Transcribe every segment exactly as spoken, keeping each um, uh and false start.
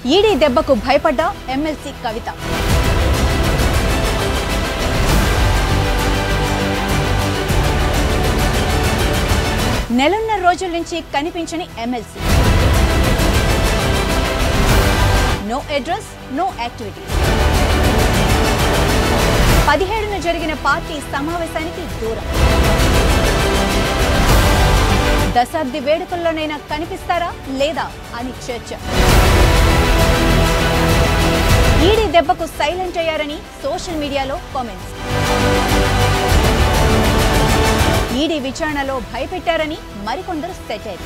ED దెబ్బకు భయపడ్డ MLC కవిత. నెలన్నర రోజుల నుంచి కనిపించని MLC. No address, no activity. పదిహేడున జరిగిన పార్టీ సమావేశానికి దూరం. దశాబ్ది వేడుకల్లోనైనా కనిపిస్తారా లేదా అని చర్చ. ఈడీ దెబ్బకు సైలెంట్ అయ్యారని సోషల్ మీడియాలో కామెంట్స్. ఈడీ విచారణలో భయపెట్టారని మరికొందరు సెటైర్.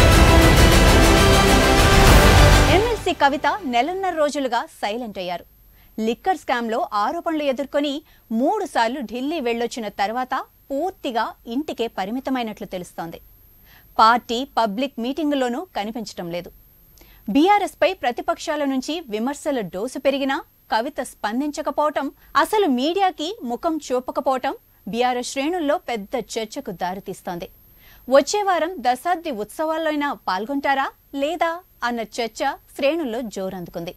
ఎమ్మెల్సీ కవిత నెలన్నర రోజులుగా సైలెంట్ అయ్యారు. లిక్కర్ స్కామ్ లో ఆరోపణలు ఎదుర్కొని మూడు సార్లు ఢిల్లీ వెళ్లొచ్చిన తర్వాత పూర్తిగా ఇంటికే పరిమితమైనట్లు తెలుస్తోంది. పార్టీ పబ్లిక్ మీటింగుల్లోనూ కనిపించడం లేదు. బీఆర్ఎస్ పై ప్రతిపక్షాల నుంచి విమర్శల డోసు పెరిగినా కవిత స్పందించకపోవటం, అసలు మీడియాకి ముఖం చూపకపోవటం బీఆర్ఎస్ శ్రేణుల్లో పెద్ద చర్చకు దారితీస్తోంది. వచ్చే వారం దశాబ్ది ఉత్సవాల్లోనైనా పాల్గొంటారా లేదా అన్న చర్చ శ్రేణుల్లో జోరందుకుంది.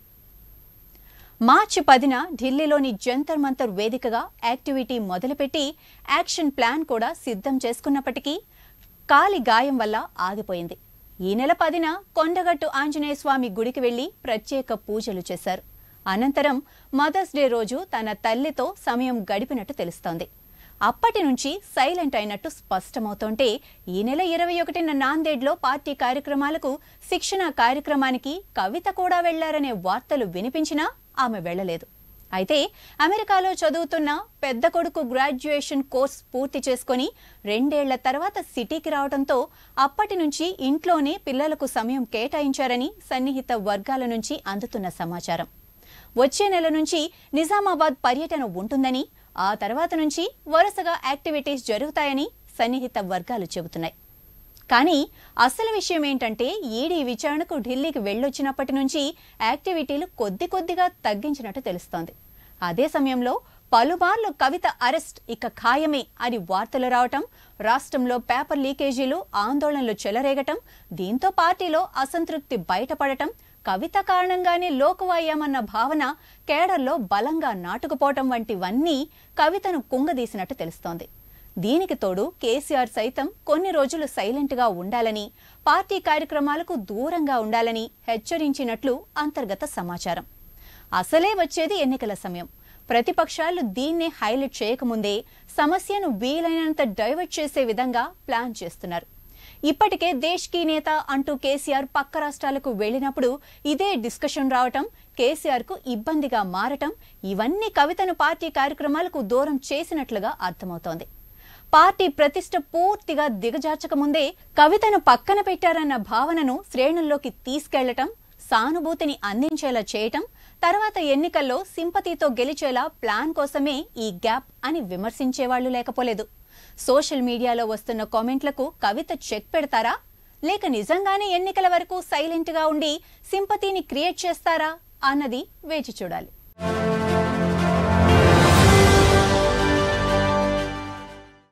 మార్చి పదిన ఢిల్లీలోని జంతర్ మంతర్ వేదికగా యాక్టివిటీ మొదలుపెట్టి యాక్షన్ ప్లాన్ కూడా సిద్ధం చేసుకున్నప్పటికీ కాలి గాయం వల్ల ఆగిపోయింది. ఈ నెల పదిన కొండగట్టు ఆంజనేయ స్వామి గుడికి వెళ్లి ప్రత్యేక పూజలు చేశారు. అనంతరం మదర్స్ డే రోజు తన తల్లితో సమయం గడిపినట్టు తెలుస్తోంది. అప్పటి నుంచి సైలెంట్ అయినట్టు స్పష్టమవుతోంటే ఈ నెల ఇరవై ఒకటిన నాందేడ్లో పార్టీ కార్యక్రమాలకు శిక్షణ కార్యక్రమానికి కవిత కూడా వెళ్లారనే వార్తలు వినిపించినా ఆమె వెళ్లలేదు. అయితే అమెరికాలో చదువుతున్న పెద్ద కొడుకు గ్రాడ్యుయేషన్ కోర్స్ పూర్తి చేసుకుని రెండేళ్ల తర్వాత సిటీకి రావడంతో అప్పటి నుంచి ఇంట్లోనే పిల్లలకు సమయం కేటాయించారని సన్నిహిత వర్గాల నుంచి అందుతున్న సమాచారం. వచ్చే నెల నుంచి నిజామాబాద్ పర్యటన ఉంటుందని, ఆ తర్వాత నుంచి వరుసగా యాక్టివిటీస్ జరుగుతాయని సన్నిహిత వర్గాలు చెబుతున్నాయి. కానీ అసలు విషయం ఏంటంటే ఈడీ విచారణకు ఢిల్లీకి వెళ్లొచ్చినప్పటి నుంచి యాక్టివిటీలు కొద్ది కొద్దిగా తగ్గించినట్టు తెలుస్తోంది. అదే సమయంలో పలుమార్లు కవిత అరెస్ట్ ఇక ఖాయమే అని వార్తలు రావటం, రాష్ట్రంలో పేపర్ లీకేజీలు ఆందోళనలు చెలరేగటం, దీంతో పార్టీలో అసంతృప్తి బయటపడటం, కవిత కారణంగానే లోకువయ్యామన్న భావన కేడర్లో బలంగా నాటుకుపోవటం వంటివన్నీ కవితను కుంగదీసినట్టు తెలుస్తోంది. దీనికి తోడు కేసీఆర్ సైతం కొన్ని రోజులు సైలెంట్ గా ఉండాలని, పార్టీ కార్యక్రమాలకు దూరంగా ఉండాలని హెచ్చరించినట్లు అంతర్గత సమాచారం. అసలే వచ్చేది ఎన్నికల సమయం. ప్రతిపక్షాలు దీన్నే హైలైట్ చేయకముందే సమస్యను వీలైనంత డైవర్ట్ చేసే విధంగా ప్లాన్ చేస్తున్నారు. ఇప్పటికే దేశ్ కీ నేత అంటూ కేసీఆర్ పక్క రాష్ట్రాలకు వెళ్లినప్పుడు ఇదే డిస్కషన్ రావటం, కేసీఆర్ కు ఇబ్బందిగా మారటం, ఇవన్నీ కవితను పార్టీ కార్యక్రమాలకు దూరం చేసినట్లుగా అర్థమవుతోంది. పార్టీ ప్రతిష్ట పూర్తిగా దిగజార్చక ముందే కవితను పక్కన పెట్టారన్న భావనను శ్రేణుల్లోకి తీసుకెళ్లటం, సానుభూతిని అందించేలా చేయటం, తర్వాత ఎన్నికల్లో సింపతితో గెలిచేలా ప్లాన్ కోసమే ఈ గ్యాప్ అని విమర్శించేవాళ్లు లేకపోలేదు. సోషల్ మీడియాలో వస్తున్న కామెంట్లకు కవిత చెక్ పెడతారా లేక నిజంగానే ఎన్నికల వరకు సైలెంట్ గా ఉండి సింపతిని క్రియేట్ చేస్తారా అన్నది వేచి చూడాలి.